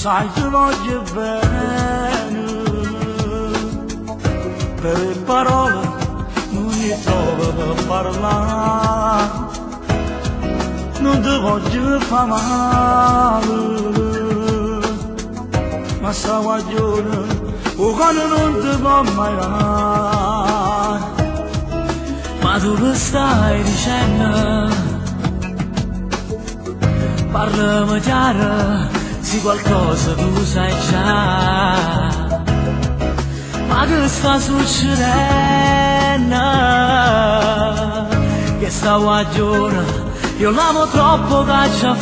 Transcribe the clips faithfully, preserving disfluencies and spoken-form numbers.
sai ti voglio bene, per le parole non mi trovo per parlare, non ti voglio fare male, ma sta guaglione, o quando non ti può mai dare, ma tu lo stai dicendo, parlami chiaro, se qualcosa tu sai già, ma che sta succedendo? Che sta guagliona, io l'amo troppo che già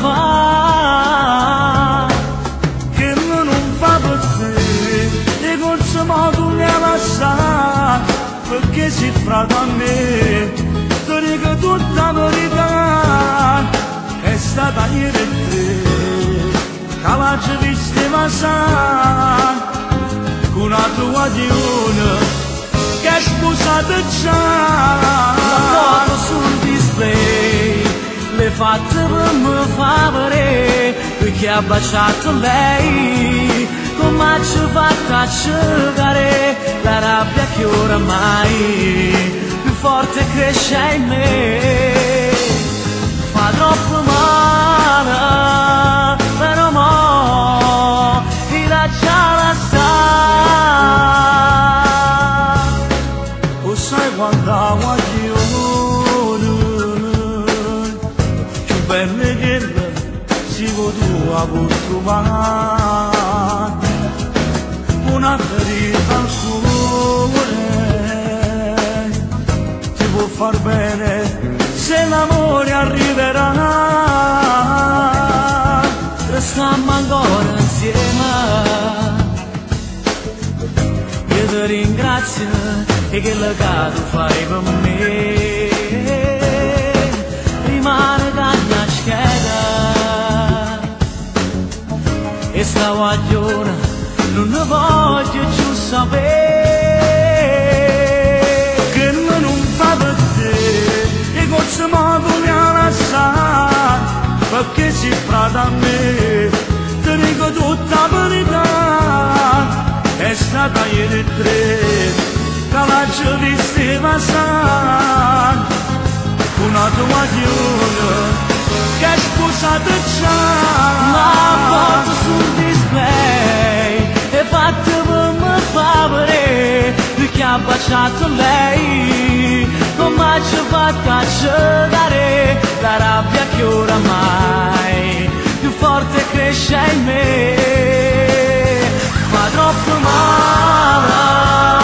fa, che non fa per te, e col suo modo mi ha lasciato, perché si frata a me, ti dico tutta la verità, è stata ieri e te. Cavaggio di stevasà con una tua diona che è sposata già. La foto sul display le fatte per me favore, perché ha baciato lei come ci ha fatto a cercare la rabbia che oramai più forte cresce in me, fa troppo male, però mo' ti lascia stare. O sai quanta guaglione, più belle che si può tu a trovare, una ferita al cuore ti può far bene se l'amore arriverà. Stiamo ancora insieme, io ti ringrazio e che le tu fai per me, rimane la mia scheda e sta guagliona non ne voglio più sapere, che non fa per te e col suo modo mi ha lasciato, perché si frata a me, ti dico tutta la verità, è stata ieri tre, cavaggio di stevasà, una tua diona che è sposata già. La foto sul display è fatta per me favore, perché ha baciato lei, come ci ha fatto a cercare la rabbia che oramai più forte cresce in me, fa troppo male.